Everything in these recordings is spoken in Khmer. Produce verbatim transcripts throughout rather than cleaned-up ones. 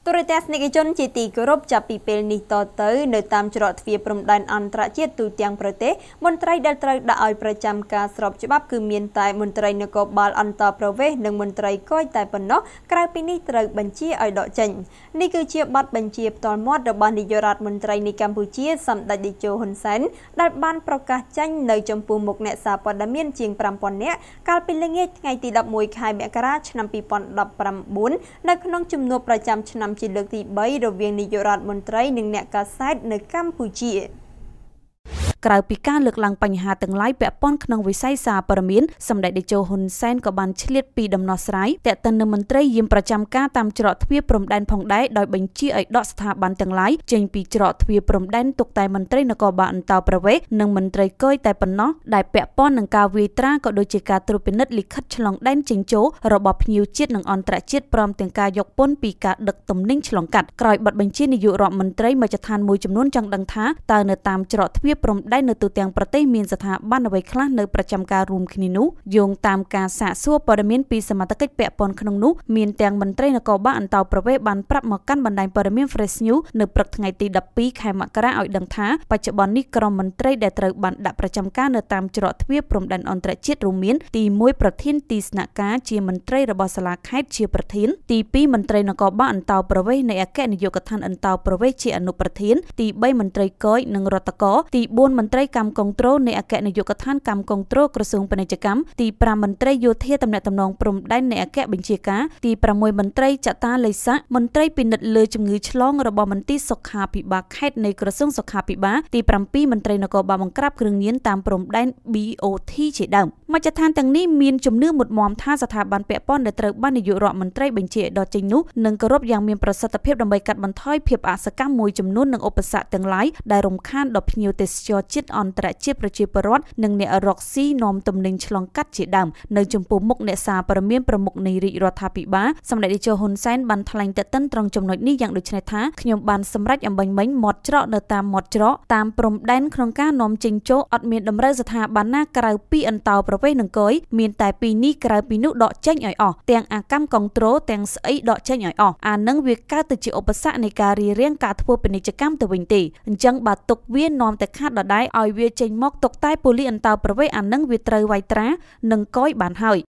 ទូរទស្សនិកជនជាទីគោរពចាប់ពីពេលនេះតទៅនៅតាមច្រកទ្វារព្រំដែនអន្តរជាតិទូទាំងប្រទេសមន្ត្រីដែលត្រូវដាក់ឲ្យប្រចាំការស្របច្បាប់គឺមានតែមន្ត្រីនគរបាលអន្តរប្រវេសន៍និងមន្ត្រីគយតែប៉ុណ្ណោះក្រៅពីនេះត្រូវបញ្ជាឲ្យដកចេញនេះគឺជាបទបញ្ជាផ្ទាល់មាត់របស់នាយករដ្ឋមន្ត្រីនៃកម្ពុជាសម្ដេចតេជោហ៊ុនសែនដែលបានប្រកាសចេញនៅចំពោះមុខអ្នកសារព័ត៌មានជាងប្រាំពាន់នាក់កាលពីល្ងាចថ្ងៃទីដប់មួយខែមករាឆ្នាំពីរពាន់ដប់ប្រាំបួននៅក្នុងជំនួបប្រចាំឆ្នាំជាលើកទីបីរវាងនាយករដ្ឋមន្ត្រីនិងអ្នកកាសែតនៅកម្ពុជាក្រៅពីការលើកឡើងបញ្ហាទាំងឡាយពាក់ព័ន្ធក្នុងវិស័យសារព័ត៌មានសម្ដេចតេជោហ៊ុនសែនក៏បានឆ្លៀតពីដំណោះស្រាយទាក់ទិននឹងមន្ត្រីយាមប្រចាំការតាមច្រកទ្វារព្រំដែនផងដែរដោយបញ្ជាឲ្យដកស្ថាប័នទាំងឡាយចេញពីច្រកទ្វារព្រំដែនទុកតែមន្ត្រីនគរបាលអន្តរប្រវេសន៍និងមន្ត្រីគយតែប៉ុណ្ណោះដែលពាក់ព័ន្ធនឹងការវាយត្រាក៏ដូចជាការត្រួតពិនិត្យលិខិតឆ្លងដែនចេញចូលរបស់ភ្ញៀវជាតិនិងអន្តរជាតិព្រមទាំងការយកពន្ធពីការដឹកទំនិញឆ្លងកាត់ក្រោយបទបញ្ជានាយករដ្ឋមន្ត្រីមជ្ឈដ្ឋានមួយចំនួនចង់ដឹងថាតើនៅតាមច្រកទ្វារព្រំដែននៅទូទាំងប្រទេសមានស្ថាប័នអ្វីខ្លះនៅប្រចាំការរួមគ្នានោះយោងតាមការសាកសួរព័ត៌មានពីសមត្ថកិច្ចពាក់ព័ន្ធក្នុងនោះមានទាំងមន្ត្រីនគរបាលអន្តរប្រវេសន៍បានប្រាប់មកកាន់បណ្ដាញព័ត៌មាន Fresh News នៅព្រឹកថ្ងៃទីដប់ពីរខែមករាឲ្យដឹងថាបច្ចុប្បន្ននេះក្រុមមន្ត្រីដែលត្រូវបានដាក់ប្រចាំការនៅតាមច្រកទ្វារព្រំដែនអន្តរជាតិរួមមានទីមួយប្រធានទីស្នាក់ការជាមន្ត្រីរបស់សាលាខេត្តជាប្រធានទីពីរមន្ត្រីនគរបាលអន្តរប្រវេសន៍នៃអគ្គនាយកដ្ឋានអន្តរប្រវេសន៍ជាអនុប្រធានទីបីមន្ត្រីគយនិងរដ្ឋកោទីបួនមន្ត្រីកម្មគនត្រូលនៃអគ្គនាយកដ្ឋានកម្មគនត្រូលក្រសួងពាណិជ្ជកម្មទីប្រាំមន្ត្រីយោធាទំនាក់ទំនងព្រំដែននៃអគ្គបញ្ជាការទីប្រាំមួយមន្ត្រីចតាលេខមន្ត្រីពិនិត្យលើជំងឺឆ្លងរបស់មន្ទីរសុខាភិបាលខេត្តនៃក្រសួងសុខាភិបាលទីប្រាំពីរមន្ត្រីនគរបាលបង្ក្រាបគ្រឿងញៀនតាមព្រំដែន ប៊ី អូ ធី ជាដើមមជ្ឈដ្ឋានទាំងនេះមានជំនឿមុតមមថាស្ថាប័នពាក់ព័ន្ធដែលត្រូវបាននាយករដ្ឋមន្ត្រីបញ្ជាឲ្យដកចេញនោះនឹងគោរពយ៉ាងមានប្រសិទ្ធភាពដើម្បីកាត់បន្ថយភាពអសកម្មមួយចំនួននិងឧបសគ្គទាំងឡាយដែលរំខានដល់ភ្ញៀវទេសចរជាតិអន្តរជាតិប្រជាពលរដ្ឋនិងអ្នករកស៊ីនាំទំនិញឆ្លងកាត់ជាដើមនៅចំពោះមុខអ្នកសារព័ត៌មានប្រមុខនៃរាជរដ្ឋាភិបាលសម្ដេចតេជោហ៊ុនសែនបានថ្លែងតេតិនត្រង់ចំណុចនេះយ៉ាងដូចនេះថាខ្ញុំបានសម្រេចអំបញ្ញមិញមាត់ច្រកនៅតាមមាត់ច្រកតាមព្រំដែនក្នុងការនាំចេញចូលអត់មានតម្រូវស្ថាប័នណាក្រៅពីអន្តរប្រវេសន៍និងគយមានតែពីនេះក្រៅពីនោះដកចេញឲ្យអស់ទាំងអាកម្មគនត្រូលទាំងស្អីដកចេញឲ្យអស់អានឹងវាកើតទៅជាឧបសគ្គនៃការរៀបរៀងការធ្វើពាណិជ្ជកម្មទៅវិញទេអញ្ចឹងបើទុកវានាំតែខាតដដែលឲ្យវាចេញមកទុកតែប៉ូលីសអន្តរប្រវេសន៍អានឹងវាត្រូវវាយត្រានិងគយបានហើយ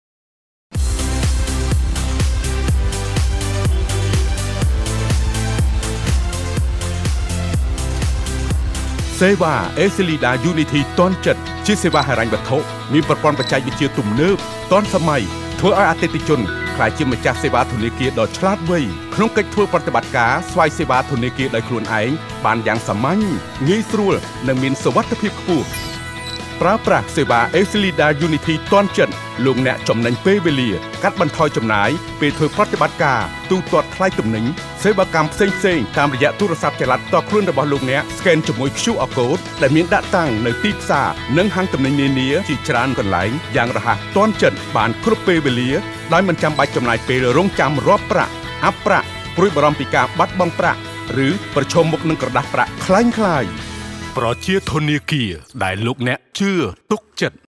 សេវា Eslida Unity តនចិត្តជាសេវាហិរញ្ញវត្ថុមានប្រព័ន្ធបច្ចេកវិទ្យាទំនើបទាន់សម័យធ្វើឲ្យអតិថិជនក្លាយជាម្ចាស់សេវាធនាគារដ៏ឆ្លាតវៃក្នុងកិច្ចធ្វើប្រតិបត្តិការស្វ័យសេវាធនាគារដោយខ្លួនឯងបានយ៉ាងសាមញ្ញងាយស្រួលនិងមានសុវត្ថិភាពខ្ពស់ប្រើប្រាស់សេវា Eslida Unity តនចិត្តលោកអ្នកចំណេញពេលវេលាកាត់បន្ថយចំណាយពេលធ្វើប្រតិបត្តិការទូទាត់ថ្លៃទំនិញសេវាកម្មផ្សេងផ្សេងតាមរយៈទូរស័ព្ទចល័តផ្ទាល់ខ្លួនរបស់លោកអ្នក Scan ជាមួយ ខ្យូ អារ Code ដែលមានដាក់តាំងនៅទីផ្សារនិងហាងទំនិញនានាជាច្រើនកន្លែងយ៉ាងរហ័សទាន់ចិត្តបានគ្រប់ពេលវេលាដោយមិនចាំបាច់ចំណាយពេលរងចាំរាប់ប្រាក់អាប់ប្រាក់ព្រួយបារម្ភពីការបាត់បង់ប្រាក់ឬប្រឈមមុខនឹងក្រដាសប្រាក់คล้ายៗប្រជាធនាគារដែលលោកអ្នកជឿទុកចិត្ត